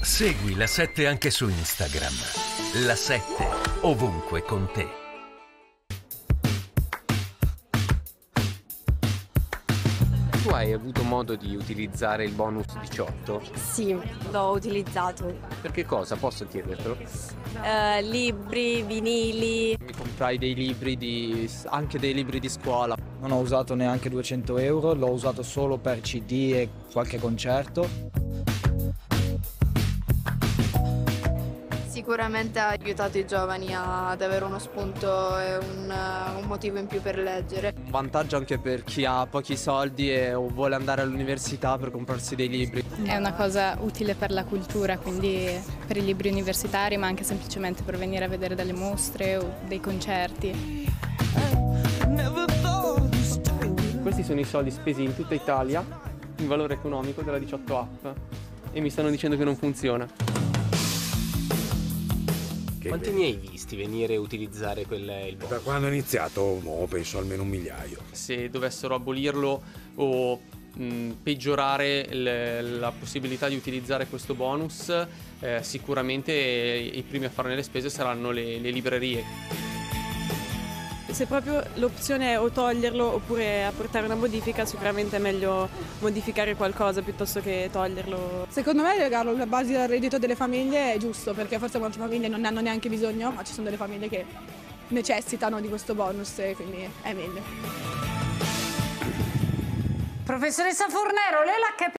Segui La 7 anche su Instagram. La 7, ovunque con te. Tu hai avuto modo di utilizzare il bonus 18? Sì, l'ho utilizzato. Per che cosa? Posso chiedertelo? Libri, vinili. Mi comprai dei libri anche dei libri di scuola. Non ho usato neanche 200 euro, l'ho usato solo per CD e qualche concerto. Sicuramente ha aiutato i giovani ad avere uno spunto e un motivo in più per leggere. Un vantaggio anche per chi ha pochi soldi e vuole andare all'università per comprarsi dei libri. È una cosa utile per la cultura, quindi per i libri universitari, ma anche semplicemente per venire a vedere delle mostre o dei concerti. Questi sono i soldi spesi in tutta Italia, in valore economico della 18 app, e mi stanno dicendo che non funziona. Quanti ne hai visti venire a utilizzare il bonus? Da quando ho iniziato, penso almeno 1 migliaio. Se dovessero abolirlo o peggiorare la possibilità di utilizzare questo bonus, sicuramente i primi a farne le spese saranno le librerie. Se proprio l'opzione è o toglierlo oppure apportare una modifica, sicuramente è meglio modificare qualcosa piuttosto che toglierlo. Secondo me legarlo alla base del reddito delle famiglie è giusto, perché forse molte famiglie non ne hanno neanche bisogno, ma ci sono delle famiglie che necessitano di questo bonus e quindi è meglio. Professoressa Fornero, lei l'ha capito?